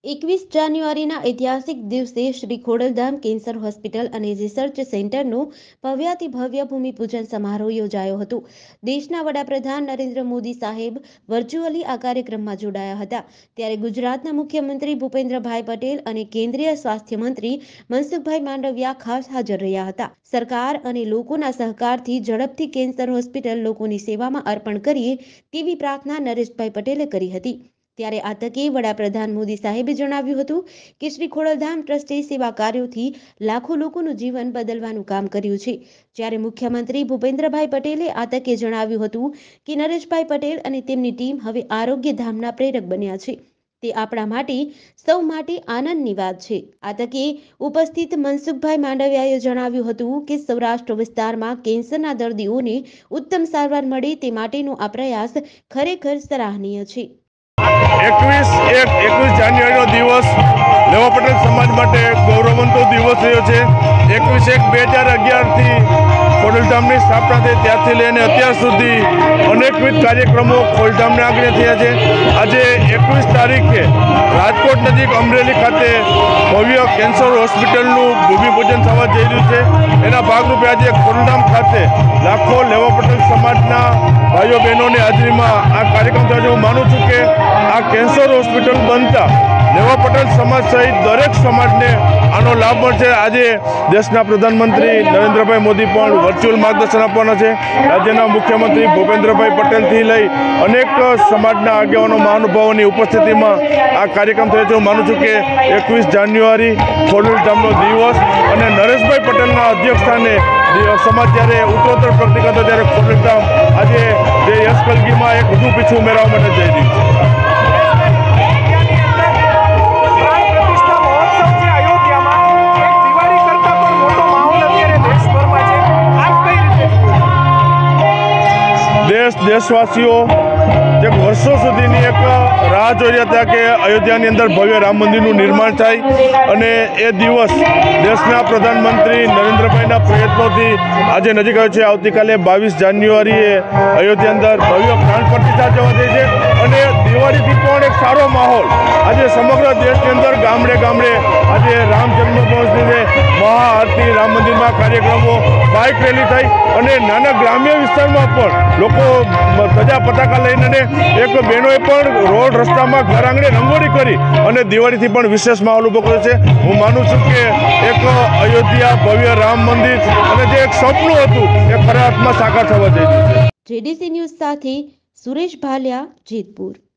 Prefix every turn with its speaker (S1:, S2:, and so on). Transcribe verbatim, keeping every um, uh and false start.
S1: એકવીસ જાન્યુઆરીના ઐતિહાસિક દિવસે શ્રી ખોડલધામ કેન્સર હોસ્પિટલ અને રિસર્ચ સેન્ટરનો ભવ્યાતિ ભવ્ય ભૂમિપૂજન સમારોહ યોજાયો હતો. દેશના વડાપ્રધાન નરેન્દ્ર મોદી સાહેબ વર્ચ્યુઅલી આ કાર્યક્રમમાં જોડાયા હતા. ત્યારે ગુજરાતના મુખ્યમંત્રી ભૂપેન્દ્રભાઈ પટેલ અને કેન્દ્રીય સ્વાસ્થ્ય મંત્રી મનસુખભાઈ માંડવિયા ખાસ હાજર રહ્યા હતા. સરકાર અને લોકોના સહકારથી ઝડપથી કેન્સર હોસ્પિટલ લોકોની સેવામાં અર્પણ કરીએ તેવી પ્રાર્થના નરેશભાઈ પટેલે કરી હતી. ત્યારે આ તકે વડાપ્રધાન મોદી સાહેબે જણાવ્યું હતું કે શ્રી ખોડલધામ ટ્રસ્ટે સેવા કાર્યોથી લાખો લોકોનું જીવન બદલવાનું કામ કર્યું છે. જ્યારે મુખ્યમંત્રી ભૂપેન્દ્રભાઈ પટેલે આ તકે જણાવ્યું હતું કે નરેશભાઈ પટેલ અને તેમની ટીમ હવે આરોગ્ય ધામના પ્રેરક બન્યા છે. તે આપણા માટે સૌ માટે આનંદની વાત છે. આ તકે ઉપસ્થિત મનસુખભાઈ માંડવિયાએ જણાવ્યું હતું કે સૌરાષ્ટ્ર વિસ્તારમાં કેન્સરના દર્દીઓને ઉત્તમ સારવાર મળે તે માટેનો આ પ્રયાસ ખરેખર સરાહનીય છે.
S2: એકવીસ એક એકવીસ જાન્યુઆરીનો દિવસ લેવા પટેલ સમાજ માટે ગૌરવવંતો દિવસ રહ્યો છે. એકવીસ એક બે હજાર અગિયારથી ખોડલધામની સ્થાપના થઈ ત્યારથી લઈને અત્યાર સુધી અનેકવિધ કાર્યક્રમો ખોડલધામને આગળ થયા છે. આજે એકવીસ તારીખે રાજકોટ નજીક અમરેલી ખાતે ભવ્ય કેન્સર હોસ્પિટલનું ભૂમિપૂજન થવા જઈ રહ્યું છે. એના ભાગરૂપે આજે ખોડલધામ ખાતે લાખો લેવા પટેલ સમાજના ભાઈઓ બહેનોની હાજરીમાં આ કાર્યક્રમ થયો છે. હું માનું છું કે આ કેન્સર હોસ્પિટલ બનતા લેવા પટેલ સમાજ સહિત દરેક સમાજને આનો લાભ મળશે. આજે દેશના પ્રધાનમંત્રી નરેન્દ્રભાઈ મોદી પણ વર્ચ્યુઅલ માર્ગદર્શન આપવાના છે. રાજ્યના મુખ્યમંત્રી ભૂપેન્દ્રભાઈ પટેલથી લઈ અનેક સમાજના આગેવાનો મહાનુભાવોની ઉપસ્થિતિમાં આ કાર્યક્રમ થયો છે. હું માનું છું કે એકવીસ જાન્યુઆરી ખોડલધામનો દિવસ અને નરેશભાઈ પટેલના અધ્યક્ષસ્થાને સમાજ જ્યારે ઉત્તરોત્તર પ્રગતિ કરતો ત્યારે ખોડલધામ આજે જે યશ કલગીમાં એક વધુ પીછું ઉમેરવા માટે જઈ રહ્યું છે. દેશ દેશવાસીઓ જે વર્ષો સુધીની એક રાહ જોઈ રહ્યા હતા કે અયોધ્યાની અંદર ભવ્ય રામ મંદિરનું નિર્માણ થાય અને એ દિવસ દેશના પ્રધાનમંત્રી નરેન્દ્રભાઈના પ્રયત્નોથી આજે નજીક આવ્યો છે. આવતીકાલે બાવીસ જાન્યુઆરીએ અયોધ્યા અંદર ભવ્ય પ્રાણ પ્રતિષ્ઠા જવા જઈ છે અને દિવાળીથી પણ એક સારો માહોલ આજે સમગ્ર દેશની અંદર ગામડે ગામડે આજે રામ જન્મભૂમિને મહાઆરતી રામ મંદિરમાં કાર્યક્રમો બાઇક રેલી થઈ અને નાના ગ્રામ્ય વિસ્તારમાં પણ લોકો ધજા પતાકા લઈને એક બહેનોએ પણ રોડ રસ્તામાં ઘર આંગણે રંગોળી કરી અને દિવાળીથી પણ વિશેષ માહોલ ઊભો કર્યો છે. હું માનું છું કે એક અયોધ્યા ભવ્ય રામ મંદિર અને જે એક સપનું હતું એ ખરા અર્થમાં સાકાર થવા જઈ રહ્યું છે.
S1: જેડીસી ન્યૂઝ સાથે સુરેશ ભાલિયા, જેતપુર.